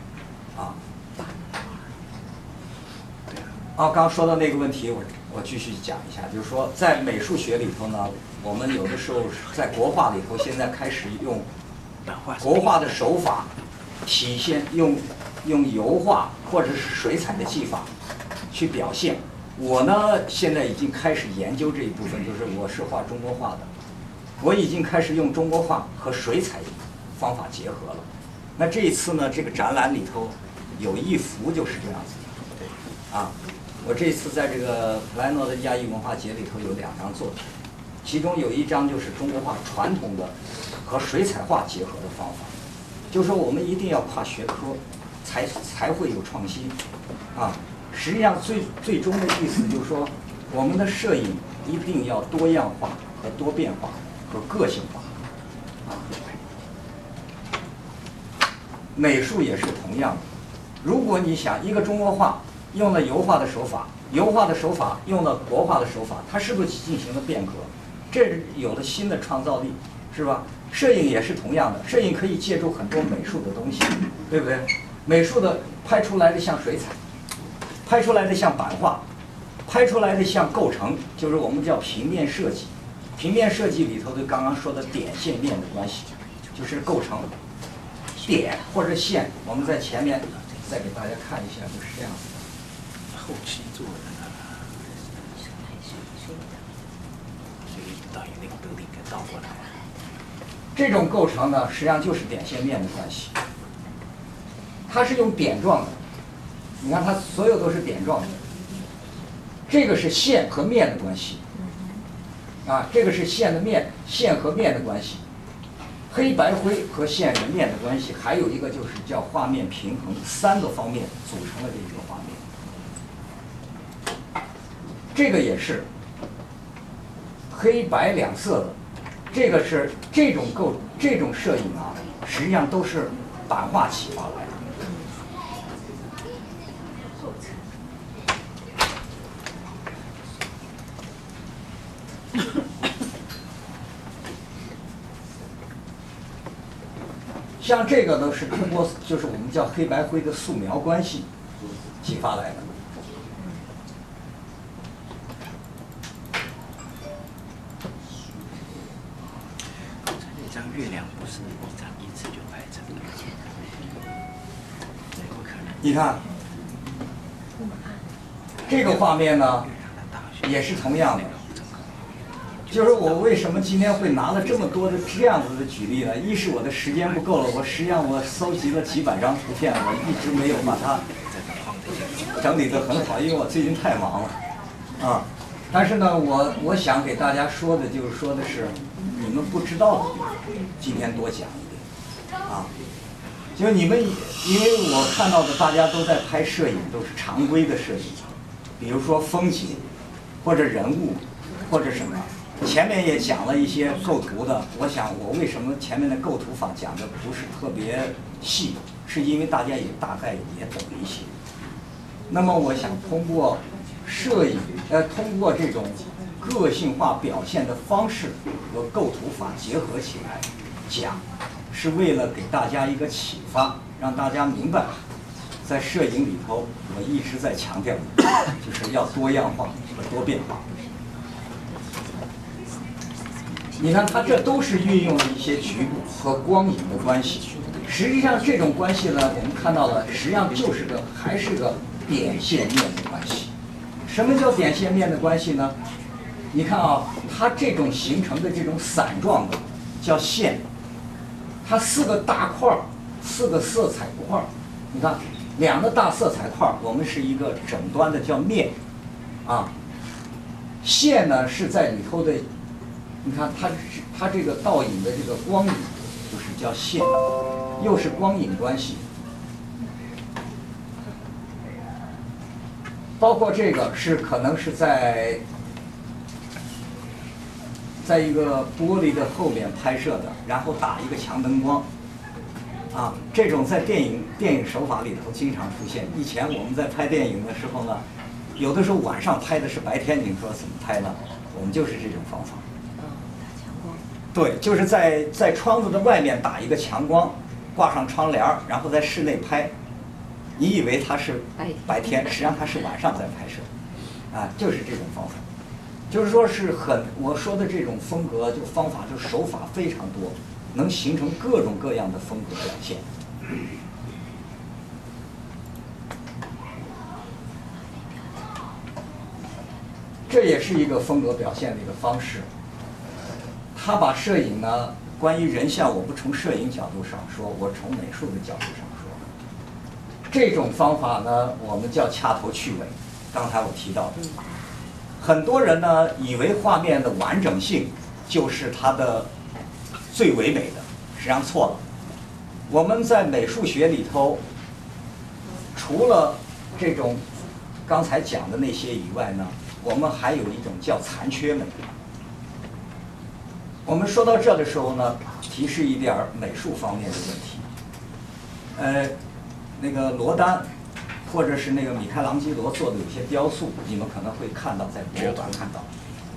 刚刚说到那个问题，我继续讲一下，就是说在美术学里头呢，我们有的时候在国画里头，现在开始用国画的手法体现，用油画或者是水彩的技法去表现。我呢现在已经开始研究这一部分，就是我是画中国画的，我已经开始用中国画和水彩方法结合了。那这一次呢，这个展览里头有一幅就是这样子的，我这次在这个普莱诺的亚裔文化节里头有2张作品，其中有一张就是中国画传统的和水彩画结合的方法，就是说我们一定要跨学科，才会有创新，实际上最终的意思就是说，我们的摄影一定要多样化和多变化和个性化，美术也是同样的。如果你想一个中国画， 用了油画的手法，油画的手法用了国画的手法，它是不是进行了变革？这有了新的创造力，是吧？摄影也是同样的，摄影可以借助很多美术的东西，对不对？美术的拍出来的像水彩，拍出来的像版画，拍出来的像构成，就是我们叫平面设计。平面设计里头的刚刚说的点线面的关系，就是构成点或者线。我们在前面再给大家看一下，就是这样子的。
后期做的所以导演那个德里给倒过来。
这种构成呢，实际上就是点线面的关系。它是用点状的，你看它所有都是点状的。这个是线和面的关系，这个是线和面的关系。黑白灰和线和面的关系，还有一个就是叫画面平衡，3个方面组成了这一个画面。这个也是黑白两色的，这个是这种摄影啊，实际上都是版画启发来的。像这个呢，是通过就是我们叫黑白灰的素描关系启发来的。
这张月亮不是一次就拍成的，不可能。
你看这个画面呢，也是同样的。就是我为什么今天会拿了这么多的这样子的举例呢？一是我的时间不够了，实际上我搜集了几百张图片，我一直没有把它整理得很好，因为我最近太忙了但是呢，我想给大家说的就是说的是你们不知道的地方，今天多讲一点就是你们，因为我看到的大家都在拍摄影，都是常规的摄影，比如说风景或者人物或者什么。前面也讲了一些构图的，我想我为什么前面的构图法讲的不是特别细，是因为大家也大概也懂一些。那么我想通过摄影，通过这种个性化表现的方式和构图法结合起来讲，是为了给大家一个启发，让大家明白，在摄影里头我一直在强调的就是要多样化和多变化。你看，它这都是运用了一些局部和光影的关系。实际上，这种关系呢，我们看到了，实际上就是还是个点线面的关系。什么叫点线面的关系呢？你看它这种形成的这种散状的叫线，它4个大块，4个色彩块。你看，2个大色彩块，我们是一个整端的叫面，线呢是在里头的。你看它这个倒影的这个光影，就是叫线，又是光影关系。包括这个可能是在一个玻璃的后面拍摄的，然后打一个强灯光，这种在电影手法里头经常出现。以前我们在拍电影的时候呢，有的时候晚上拍的是白天，你说怎么拍呢？我们就是这种方法。对，就是在窗子的外面打一个强光，挂上窗帘，然后在室内拍。你以为它是白天，实际上它是晚上在拍摄，就是这种方法。就是说我说的这种风格，就方法，就手法非常多，能形成各种各样的风格表现。这也是一个风格表现的一个方式。他把摄影呢，关于人像，我不从摄影角度上说，我从美术的角度上说。这种方法呢，我们叫掐头去尾。刚才我提到的，很多人呢以为画面的完整性就是它的最唯美的，实际上错了。我们在美术学里头，除了这种刚才讲的那些以外呢，我们还有一种叫残缺美。我们说到这的时候呢，提示一点美术方面的问题。那个罗丹， 或者是那个米开朗基罗做的有些雕塑，你们可能会看到，在博物馆看到。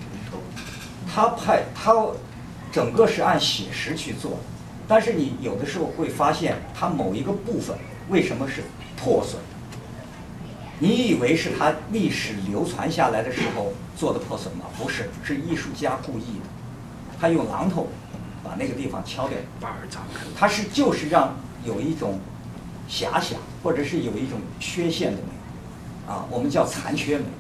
他整个是按写实去做的，但是你有的时候会发现，它某一个部分为什么是破损的？你以为是他历史流传下来的时候做的破损吗？不是，是艺术家故意的，他用榔头把那个地方敲掉。他就是让有一种遐想，或者是有一种缺陷的美，啊，我们叫残缺美。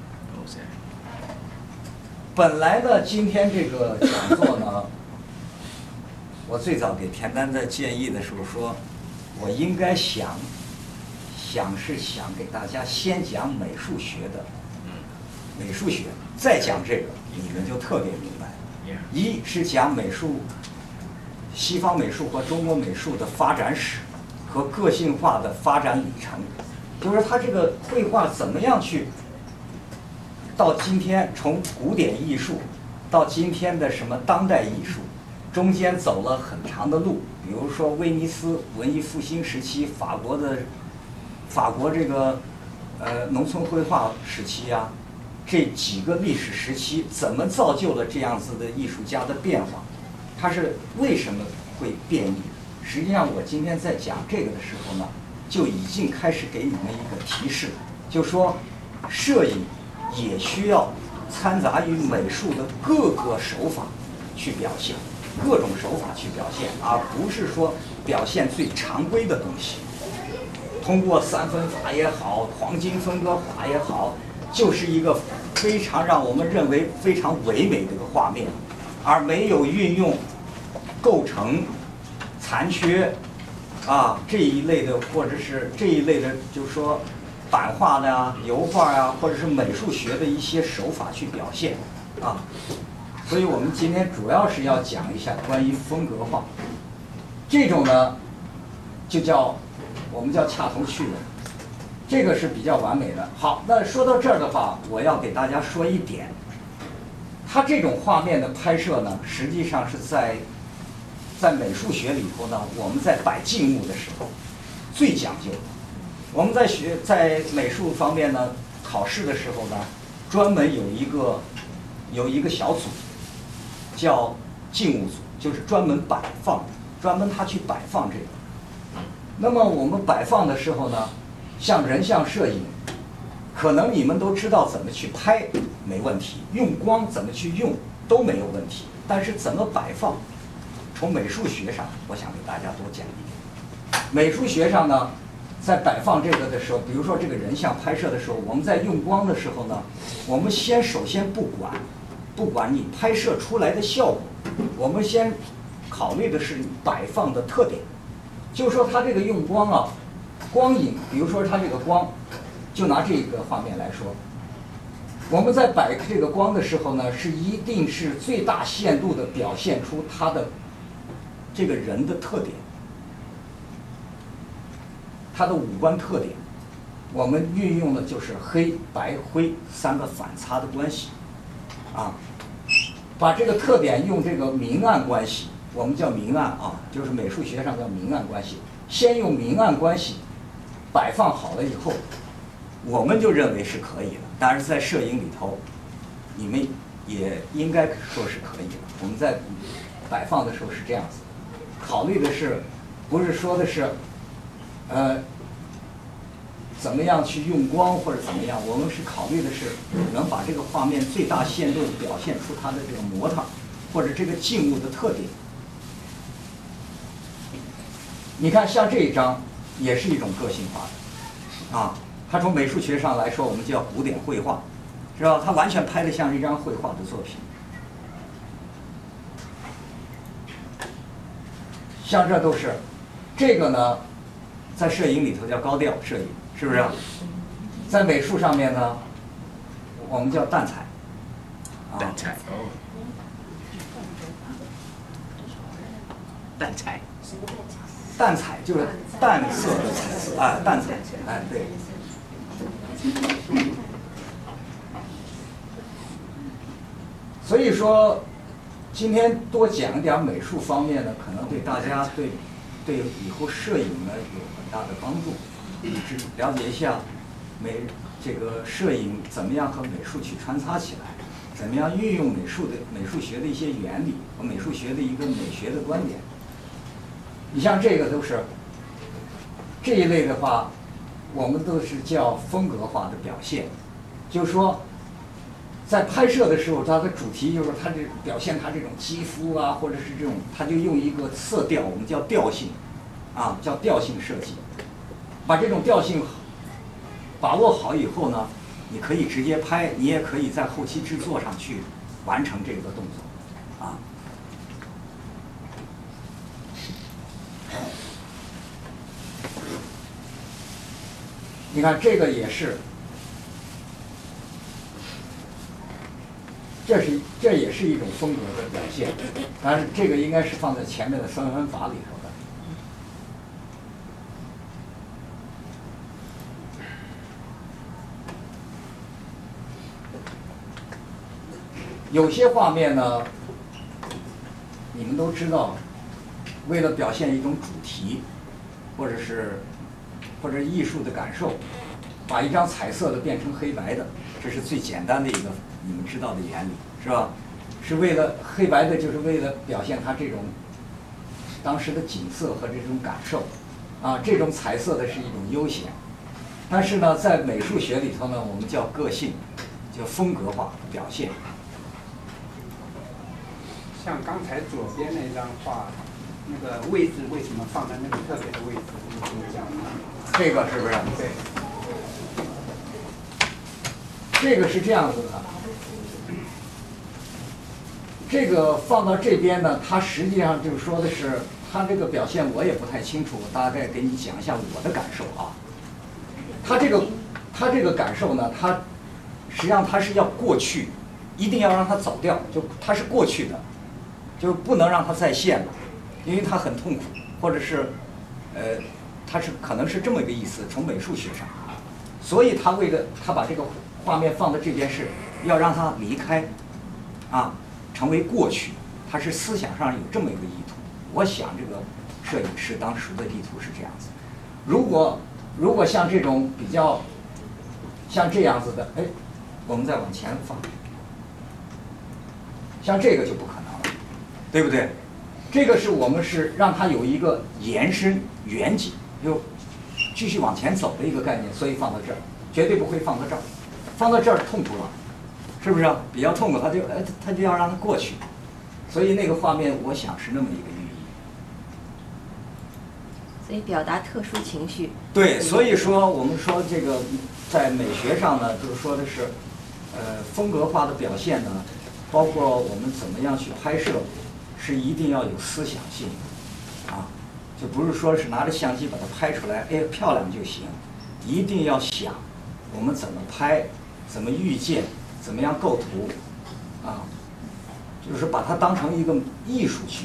本来呢，今天这个讲座呢，我最早给田丹在建议的时候说，我应该想给大家先讲美术学的，美术学，再讲这个，你们就特别明白。一是讲美术，西方美术和中国美术的发展史和个性化的发展里程，就是它这个绘画怎么样去到今天，从古典艺术到今天的什么当代艺术，中间走了很长的路。比如说威尼斯文艺复兴时期，法国这个农村绘画时期啊，这几个历史时期怎么造就了这样子的艺术家的变化？它是为什么会变异？实际上，我今天在讲这个的时候呢，就已经开始给你们一个提示，就说摄影也需要掺杂于美术的各个手法去表现，各种手法去表现，而不是说表现最常规的东西。通过三分法也好，黄金分割法也好，就是一个非常让我们认为非常唯美的一个画面，而没有运用构成、残缺啊这一类的，或者是这一类的，就是说版画的啊、油画啊，或者是美术学的一些手法去表现啊。所以我们今天主要是要讲一下关于风格化，这种呢就叫我们叫恰同趣闻，这个是比较完美的。好，那说到这儿的话，我要给大家说一点，它这种画面的拍摄呢，实际上是在美术学里头呢，我们在摆静物的时候最讲究的。我们在美术方面呢，考试的时候呢，专门有一个小组，叫静物组，就是专门摆放，专门他去摆放这个。那么我们摆放的时候呢，像人像摄影，可能你们都知道怎么去拍没问题，用光怎么去用都没有问题，但是怎么摆放，从美术学上，我想给大家多讲一点。美术学上呢，在摆放这个的时候，比如说这个人像拍摄的时候，我们在用光的时候呢，我们首先不管你拍摄出来的效果，我们先考虑的是摆放的特点。就是说它这个用光啊，光影，比如说它这个光，就拿这个画面来说，我们在摆这个光的时候呢，是一定是最大限度的表现出它的这个人的特点，它的五官特点。我们运用的就是黑白灰三个反差的关系，啊，把这个特点用这个明暗关系。我们叫明暗啊，就是美术学上叫明暗关系。先用明暗关系摆放好了以后，我们就认为是可以了。当然，在摄影里头，你们也应该说是可以了。我们在摆放的时候是这样子，考虑的是，不是说的是，怎么样去用光或者怎么样，我们是考虑的是能把这个画面最大限度表现出它的这个模态或者这个静物的特点。你看，像这一张也是一种个性化的，啊，它从美术学上来说，我们叫古典绘画，知道它完全拍得像一张绘画的作品。像这都是，这个呢，在摄影里头叫高调摄影，是不是？在美术上面呢，我们叫淡彩，
淡彩哦，淡彩。
淡彩就是淡色的彩色啊，淡彩，哎，对。所以说，今天多讲一点美术方面呢，可能对大家对以后摄影呢有很大的帮助。了解一下这个摄影怎么样和美术去穿插起来，怎么样运用美术学的一些原理和美术学的一个美学的观点。你像这个都是这一类的话，我们都是叫风格化的表现，就是说，在拍摄的时候，它的主题就是它这表现它这种肌肤啊，或者是这种，它就用一个色调，我们叫调性，啊，叫调性设计，把这种调性把握好以后呢，你可以直接拍，你也可以在后期制作上去完成这个动作，啊。你看这个也是，这也是一种风格的表现，但是这个应该是放在前面的三分法里头的。有些画面呢，你们都知道，为了表现一种主题，或者艺术的感受，把一张彩色的变成黑白的，这是最简单的一个你们知道的原理，是吧？是为了黑白的，就是为了表现它这种当时的景色和这种感受，啊，这种彩色的是一种悠闲。但是呢，在美术学里头呢，我们叫个性，叫风格化表现。
像刚才左边那张画，那个位置为什么放在那个特别的位置？你怎么讲呢？
这个是不是？
对。
这个是这样子的，这个放到这边呢，它实际上就是说的是，它这个表现我也不太清楚，我大概给你讲一下我的感受啊。它这个感受呢，它实际上它是要过去，一定要让它走掉，就它是过去的，就不能让它再现了，因为它很痛苦，或者是它是可能是这么一个意思，从美术学上，所以他为了他把这个画面放在这边是要让它离开，啊，成为过去，他是思想上有这么一个意图。我想这个摄影师当时的意图是这样子。如果像这种比较像这样子的，哎，我们再往前放，像这个就不可能了，对不对？这个是我们是让它有一个延伸远景，就继续往前走的一个概念，所以放到这儿，绝对不会放到这儿，放到这儿痛苦了，是不是？比较痛苦，他就要让它过去，所以那个画面我想是那么一个寓意。
所以表达特殊情绪。
对，所以说我们说这个在美学上呢，就是说的是，风格化的表现呢，包括我们怎么样去拍摄，是一定要有思想性，啊，就不是说是拿着相机把它拍出来，哎，漂亮就行，一定要想我们怎么拍，怎么预见，怎么样构图，啊，就是把它当成一个艺术去。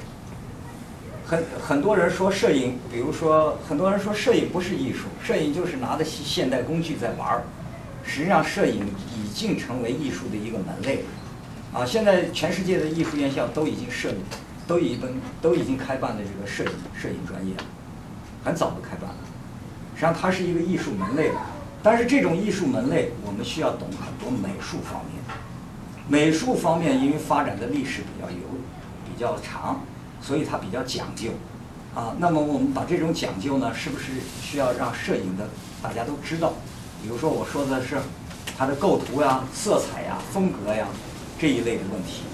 很多人说摄影，比如说很多人说摄影不是艺术，摄影就是拿着现代工具在玩儿。实际上，摄影已经成为艺术的一个门类了。啊，现在全世界的艺术院校都已经开办了这个摄影专业了，很早就开办了。实际上，它是一个艺术门类了。但是这种艺术门类，我们需要懂很多美术方面。美术方面，因为发展的历史比较长。所以它比较讲究，啊，那么我们把这种讲究呢，是不是需要让摄影的大家都知道？比如说我说的是它的构图呀、色彩呀、风格呀这一类的问题。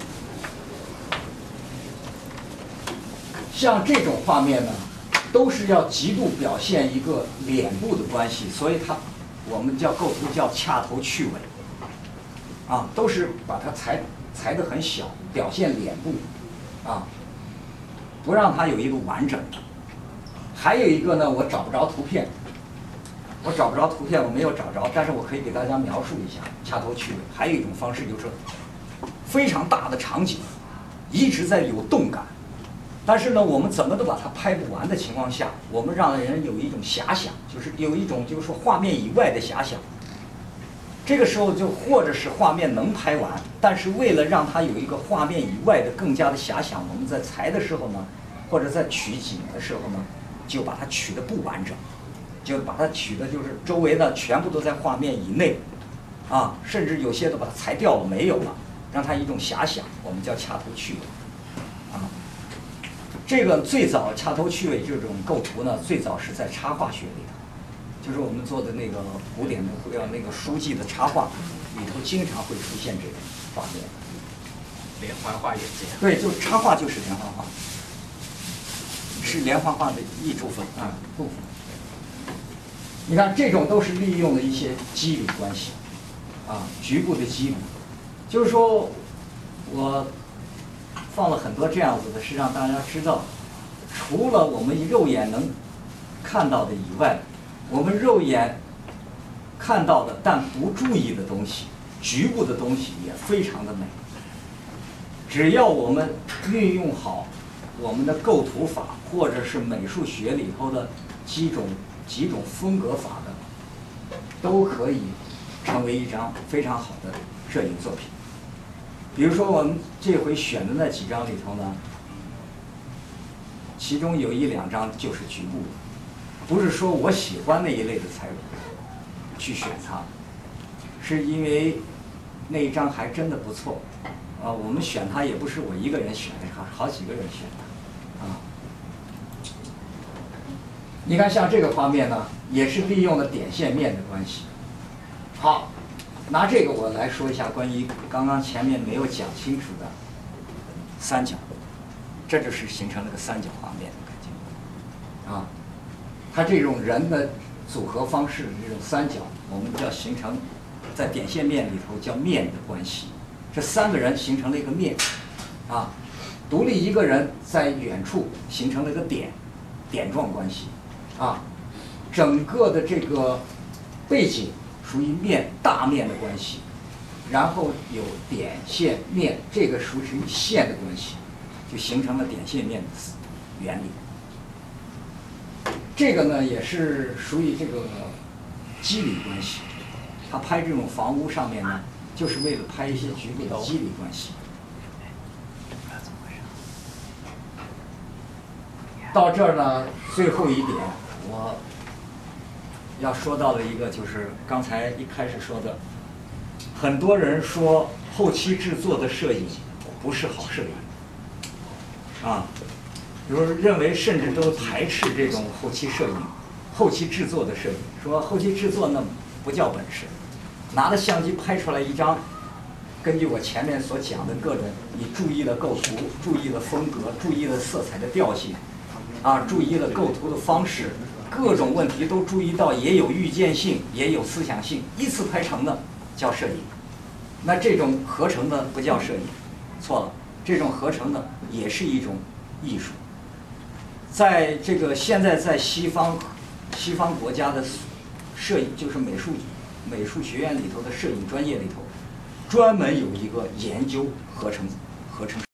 像这种画面呢，都是要极度表现一个脸部的关系，所以我们叫构图叫掐头去尾，啊，都是把它裁得很小，表现脸部，啊。不让它有一个完整的。还有一个呢，我找不着图片，我没有找着，但是我可以给大家描述一下掐头去尾。还有一种方式就是非常大的场景，一直在有动感，但是呢，我们怎么都把它拍不完的情况下，我们让人有一种遐想，就是有一种就是说画面以外的遐想。这个时候就或者是画面能拍完，但是为了让它有一个画面以外的更加的遐想，我们在裁的时候呢，或者在取景的时候呢，就把它取得不完整， 就把它取的就是周围的全部都在画面以内，啊，甚至有些都把它裁掉了，没有了，让它一种遐想，我们叫掐头去尾，啊，这个最早掐头去尾这种构图呢，最早是在插画学里头，就是我们做的那个古典的那个书记的插画里头，经常会出现这种画面。
连环画也这样。
对，就插画就是连环画，是连环画的一部分啊部分。你看，这种都是利用了一些机理关系，啊，局部的机理，就是说，我放了很多这样子的，是让大家知道，除了我们肉眼能看到的以外，我们肉眼看到的但不注意的东西，局部的东西也非常的美。只要我们运用好我们的构图法，或者是美术学里头的几种风格法的，都可以成为一张非常好的摄影作品。比如说我们这回选的那几张里头呢，其中有1、2张就是局部的，不是说我喜欢那一类的才去选它，是因为那一张还真的不错。我们选它也不是我一个人选的，好几个人选的，啊。你看，像这个方面呢，也是利用了点线面的关系。好，拿这个我来说一下关于刚刚前面没有讲清楚的三角，这就是形成了个三角画面的感觉，啊，它这种人的组合方式的这种三角，我们叫形成在点线面里头叫面的关系。这3个人形成了一个面，啊，独立一个人在远处形成了一个点状关系，啊，整个的这个背景属于大面的关系，然后有点线面，这个属于线的关系，就形成了点线面的原理。这个呢也是属于这个机理关系，他拍这种房屋上面呢，就是为了拍一些局部的机理关系。到这儿呢，最后一点我要说到的一个就是刚才一开始说的，很多人说后期制作的摄影不是好摄影，啊，比如认为甚至都排斥这种后期摄影、后期制作的摄影，说后期制作那不叫本事。拿着相机拍出来一张，根据我前面所讲的各种，你注意了构图，注意了风格，注意了色彩的调性，啊，注意了构图的方式，各种问题都注意到，也有预见性，也有思想性，依次拍成的叫摄影。那这种合成的不叫摄影，错了，这种合成的也是一种艺术。在这个现在在西方国家的摄影，就是美术学院里头的摄影专业里头，专门有一个研究合成